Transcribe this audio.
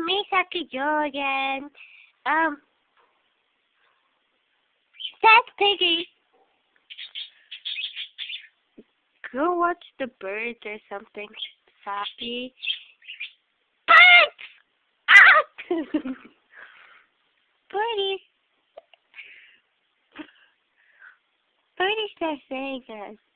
me, Saki Jordan. That's Piggy. Go watch the birds or something, Saki. Birds! Ah! Birdie. Birdie's not saying us.